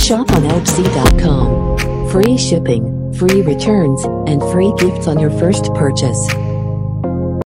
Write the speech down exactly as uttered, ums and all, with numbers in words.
Shop on Etsy dot com. Free shipping, free returns, and free gifts on your first purchase.